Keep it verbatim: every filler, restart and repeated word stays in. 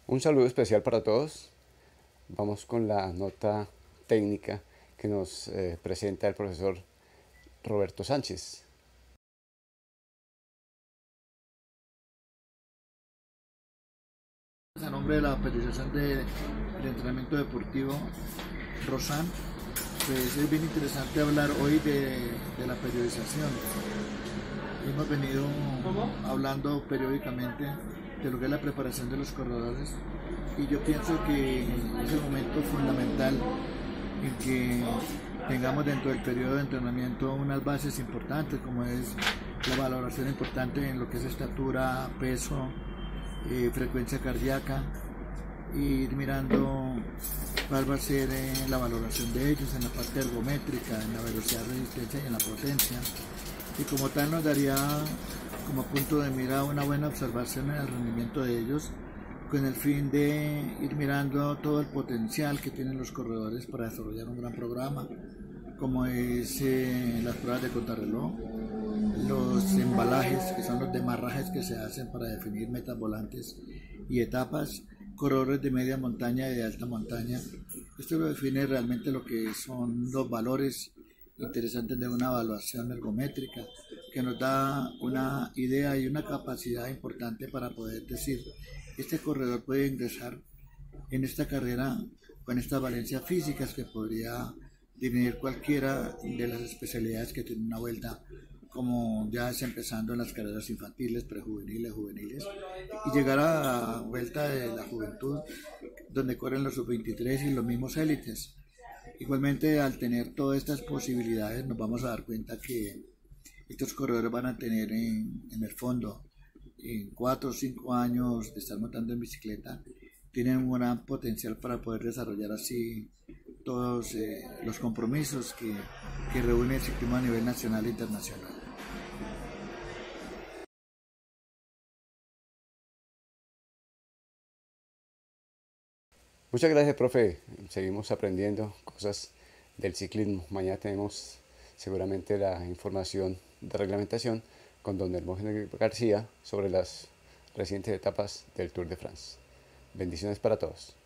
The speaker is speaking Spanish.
Un saludo especial para todos. Vamos con la nota técnica que nos eh, presenta el profesor Roberto Sánchez. A nombre de la periodización de, del entrenamiento deportivo Rosan, pues es bien interesante hablar hoy de, de la periodización. Hemos venido hablando periódicamente de lo que es la preparación de los corredores y yo pienso que es el momento fundamental en que tengamos dentro del periodo de entrenamiento unas bases importantes como es la valoración importante en lo que es estatura, peso, eh, frecuencia cardíaca, e ir mirando cuál va a ser eh, la valoración de ellos en la parte ergométrica, en la velocidad, resistencia y en la potencia. Y como tal nos daría como punto de mira una buena observación en el rendimiento de ellos, con el fin de ir mirando todo el potencial que tienen los corredores para desarrollar un gran programa, como es eh, las pruebas de contrarreloj, los embalajes, que son los demarrajes que se hacen para definir metas volantes y etapas, corredores de media montaña y de alta montaña. Esto lo define realmente lo que son los valores interesantes de una evaluación ergométrica, que nos da una idea y una capacidad importante para poder decir, este corredor puede ingresar en esta carrera con estas valencias físicas que podría definir cualquiera de las especialidades que tiene una vuelta, como ya es empezando en las carreras infantiles, prejuveniles, juveniles, y llegar a la vuelta de la juventud, donde corren los sub veintitrés y los mismos élites. Igualmente, al tener todas estas posibilidades, nos vamos a dar cuenta que estos corredores van a tener en, en el fondo, en cuatro o cinco años de estar montando en bicicleta, tienen un gran potencial para poder desarrollar así todos eh, los compromisos que, que reúne el ciclismo a nivel nacional e internacional. Muchas gracias, profe. Seguimos aprendiendo cosas del ciclismo. Mañana tenemos seguramente la información de reglamentación con don Hermógenes García sobre las recientes etapas del Tour de France. Bendiciones para todos.